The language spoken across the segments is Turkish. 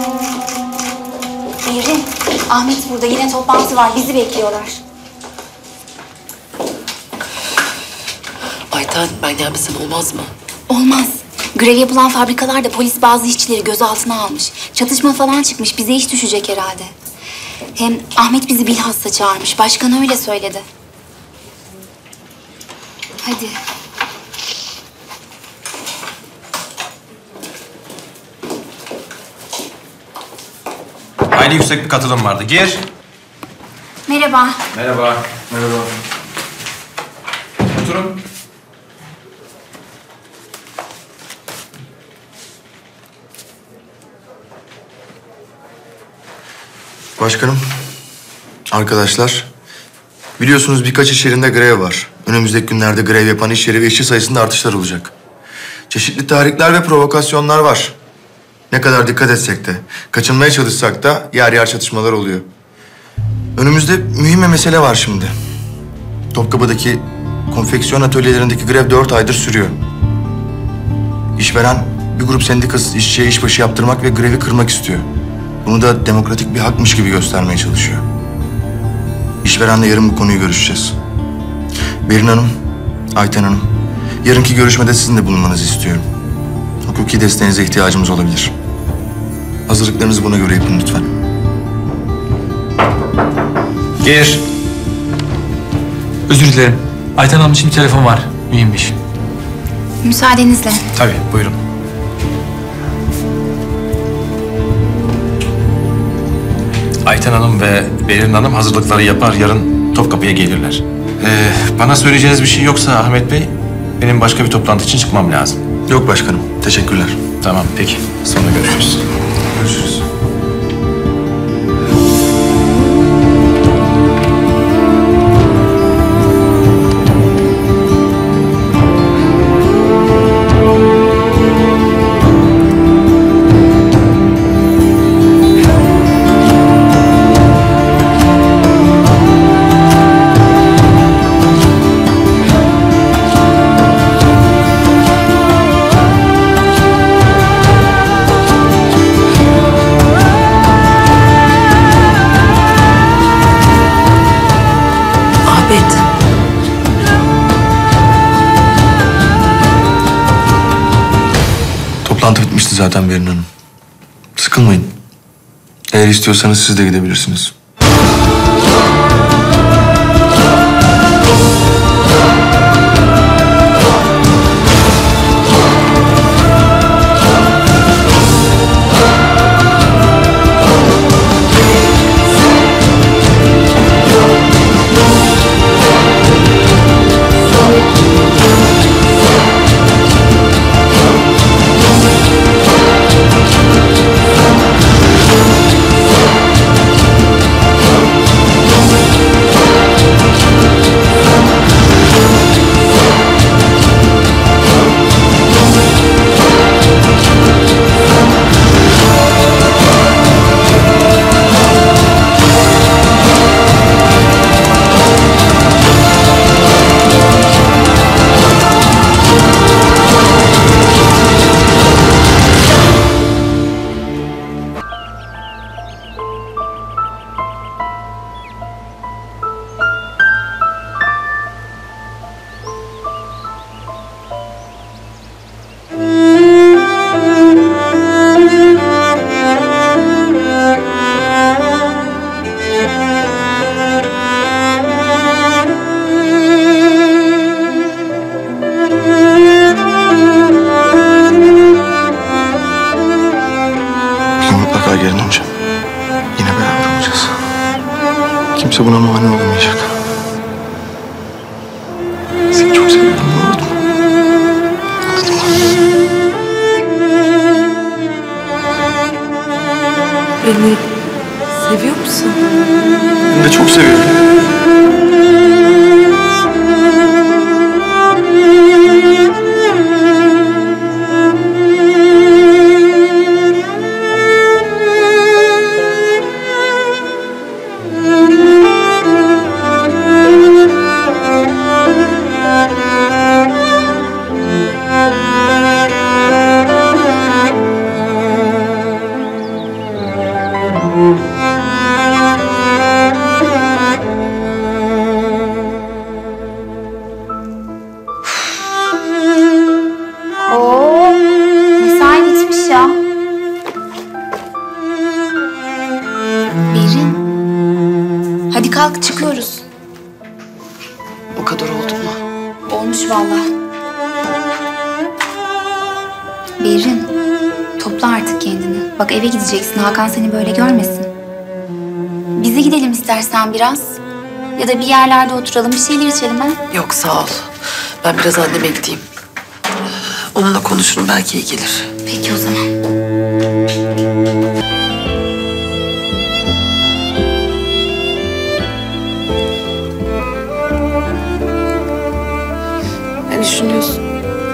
Berin, Ahmet burada. Yine toplantı var. Bizi bekliyorlar. Ayten, ben gelmesem olmaz mı? Olmaz. Grev yapılan fabrikalarda polis bazı işçileri gözaltına almış. Çatışma falan çıkmış. Bize iş düşecek herhalde. Hem Ahmet bizi bilhassa çağırmış. Başkan öyle söyledi. Hadi. Hayli yüksek bir katılım vardı. Gir. Merhaba. Merhaba. Merhaba. Oturun. Başkanım, arkadaşlar, biliyorsunuz birkaç iş yerinde grev var. Önümüzdeki günlerde grev yapan iş yeri ve işçi sayısında artışlar olacak. Çeşitli tahrikler ve provokasyonlar var. Ne kadar dikkat etsek de, kaçınmaya çalışsak da yer yer çatışmalar oluyor. Önümüzde mühim bir mesele var şimdi. Topkapı'daki konfeksiyon atölyelerindeki grev 4 aydır sürüyor. İşveren bir grup sendikasız işçiye işbaşı yaptırmak ve grevi kırmak istiyor. Bunu da demokratik bir hakmış gibi göstermeye çalışıyor. İşverenle yarın bu konuyu görüşeceğiz. Berin Hanım, Ayten Hanım, yarınki görüşmede sizin de bulunmanızı istiyorum. Hukuki desteğinize ihtiyacımız olabilir. Hazırlıklarınızı buna göre yapın lütfen. Gir. Özür dilerim. Ayten Hanım için bir telefon var. Mühimmiş. Müsaadenizle. Tabii, buyurun. Ayten Hanım ve Berin Hanım hazırlıkları yapar, yarın Topkapı'ya gelirler. Bana söyleyeceğiniz bir şey yoksa Ahmet Bey, benim başka bir toplantı için çıkmam lazım. Yok başkanım, teşekkürler. Tamam, peki. Sonra görüşürüz. Görüşürüz. Toplantı bitmişti zaten Berin Hanım. Sıkılmayın. Eğer istiyorsanız siz de gidebilirsiniz. Gelin hocam. Yine beraber olacağız. Kimse buna mani olamayacak. Seni çok seviyorum, unutma. Unutma. Beni seviyor musun? Ben de çok seviyorum. kalk çıkıyoruz. O kadar oldu mu? Olmuş vallahi. Berin, topla artık kendini. Bak eve gideceksin, Hakan seni böyle görmesin. Bize gidelim istersen biraz. Ya da bir yerlerde oturalım, bir şeyler içelim ha? Yok sağ ol. Ben biraz anneme gideyim. Onunla konuşurum, belki iyi gelir. Peki o zaman. Ne düşünüyorsun?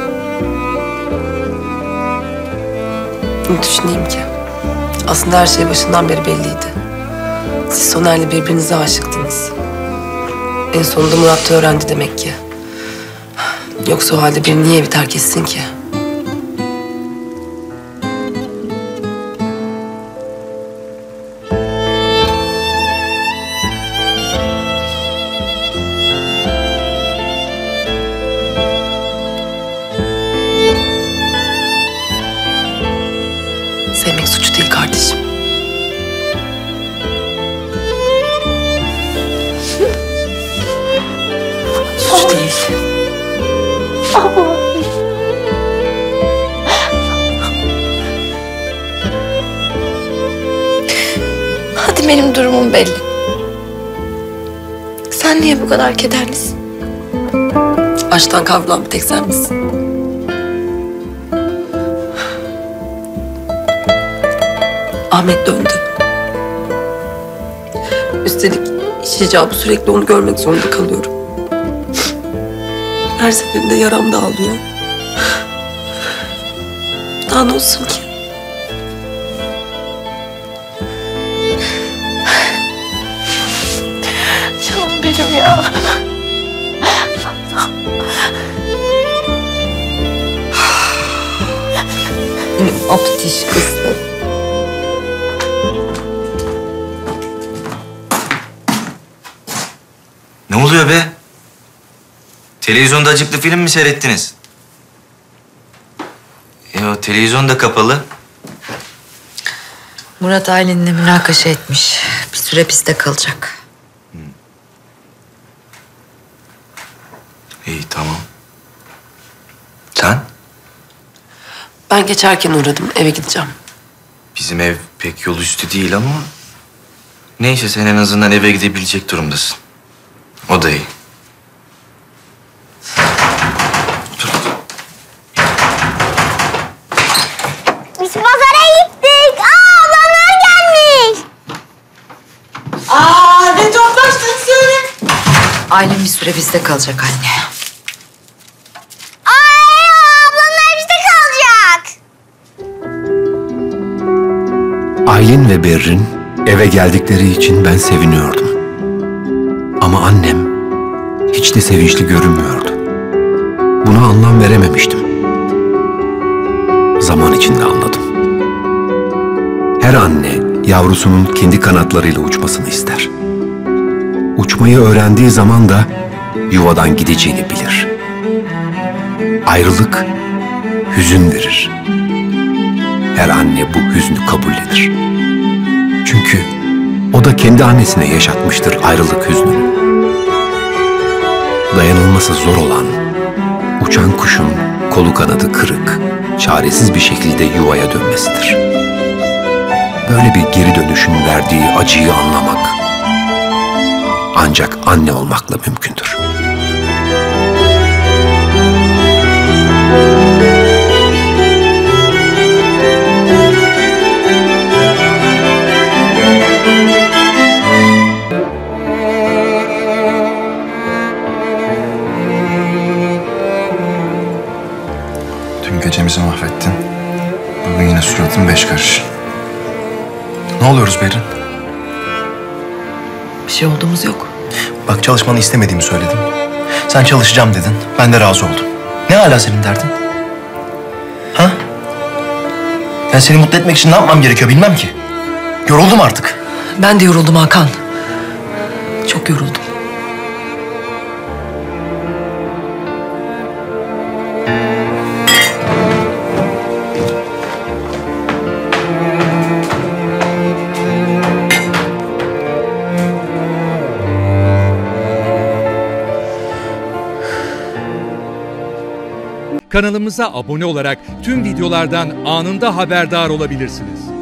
Ne düşüneyim ki? Aslında her şey başından beri belliydi. Siz Soner'le birbirinize aşıktınız. En sonunda Murat da öğrendi demek ki. Yoksa o halde beni niye evi terk etsin ki? Sevmek suç değil kardeşim. Suç değil. Hadi benim durumum belli. Sen niye bu kadar kederlisin? Aşktan kavrulan bir tek sen misin? Ahmet döndü. Üstelik iş icabı sürekli onu görmek zorunda kalıyorum. Her seferinde yaram dağılıyor. Daha ne olsun ki? Canım benim ya. Aptiş kızım. Ne oluyor be? Televizyonda acıklı film mi seyrettiniz? O televizyon da kapalı. Murat Aylin'le münakaşa etmiş. Bir süre bizde kalacak. İyi tamam. Sen? Ben geçerken uğradım, eve gideceğim. Bizim ev pek yol üstü değil ama... Neyse sen en azından eve gidebilecek durumdasın. O da iyi. Biz pazara gittik. Ablamlar gelmiş. Ne toplaştın söyle. Aylin bir süre bizde kalacak anne. Ablamlar bizde kalacak. Aylin ve Berrin eve geldikleri için ben seviniyordum. Ama annem hiç de sevinçli görünmüyordu. Buna anlam verememiştim. Zaman içinde anladım. Her anne yavrusunun kendi kanatlarıyla uçmasını ister. Uçmayı öğrendiği zaman da yuvadan gideceğini bilir. Ayrılık hüzün verir. Her anne bu hüznü kabullenir. Çünkü o da kendi annesine yaşatmıştır ayrılık hüznünü. Dayanılması zor olan, uçan kuşun kolu kanadı kırık, çaresiz bir şekilde yuvaya dönmesidir. Böyle bir geri dönüşün verdiği acıyı anlamak ancak anne olmakla mümkündür. Dün gecemizi mahvettin. Bugün yine suratın beş karış. Ne oluyoruz Berin? Bir şey olduğumuz yok. Bak çalışmanı istemediğimi söyledim. Sen çalışacağım dedin. Ben de razı oldum. Ne hala senin derdin? Ha? Ben seni mutlu etmek için ne yapmam gerekiyor bilmem ki. Yoruldum artık. Ben de yoruldum Hakan. Çok yoruldum. Kanalımıza abone olarak tüm videolardan anında haberdar olabilirsiniz.